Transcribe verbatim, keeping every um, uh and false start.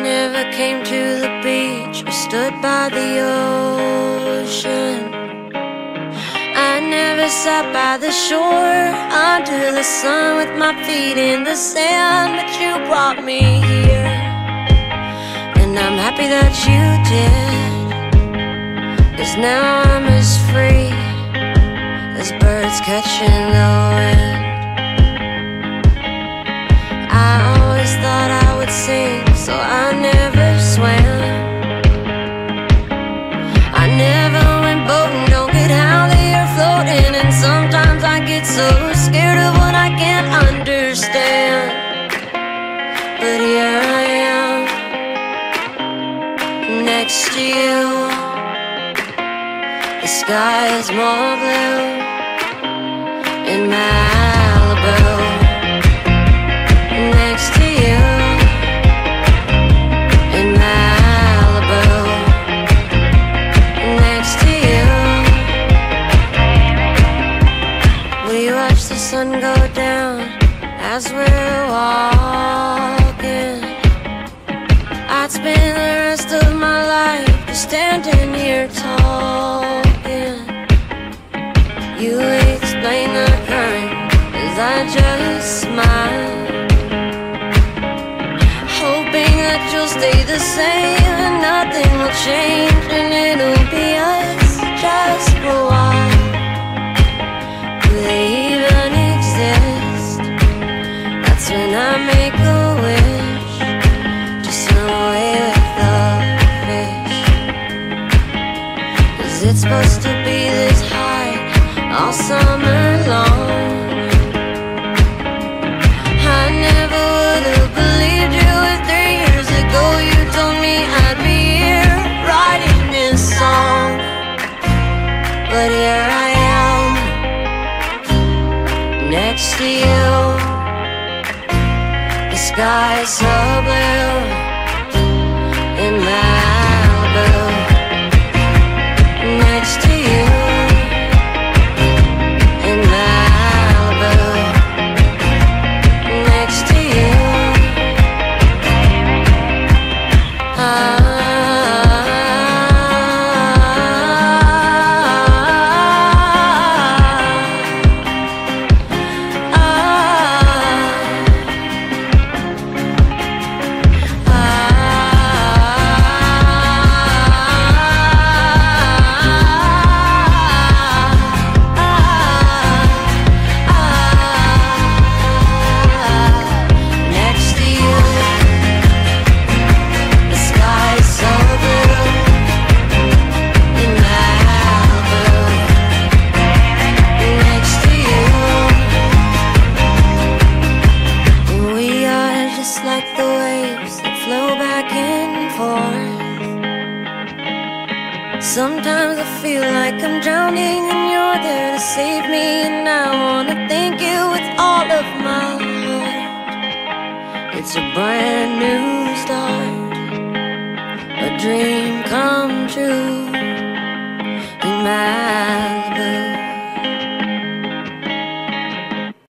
never came to the beach or stood by the ocean. I never sat by the shore under the sun with my feet in the sand, but you brought me here, and I'm happy that you did, 'cause now I'm as free as birds catching the wind. I always thought I would sing, so I never swam. I never went boating, don't get how they are floating, and sometimes I get so scared of what I can't understand. But here I am, next to you. The sky is more blue in Malibu. Next to you in Malibu. Next to you. We watch the sun go down as we're walking. I'd spend the rest of my life just standing here talking. You explain the current as I just smile, hoping that you'll stay the same and nothing will change, and it'll be us just for a while. Do they even exist? That's when I make a wish, just swim away with the fish. 'Cause it's supposed to be this high all summer long. I never would have believed you if three years ago you told me I'd be here writing this song. But here I am, next to you. The sky is so blue in Malibu. Next to you in Malibu. Next to you. Ah, next to you. The sky is so blue in Malibu. Next to you. And we are just like the waves that flow back and forth. Sometimes I feel like I'm drowning and you're there to save me, and I wanna thank you with all of my heart. It's a brand new start, a dream come true in my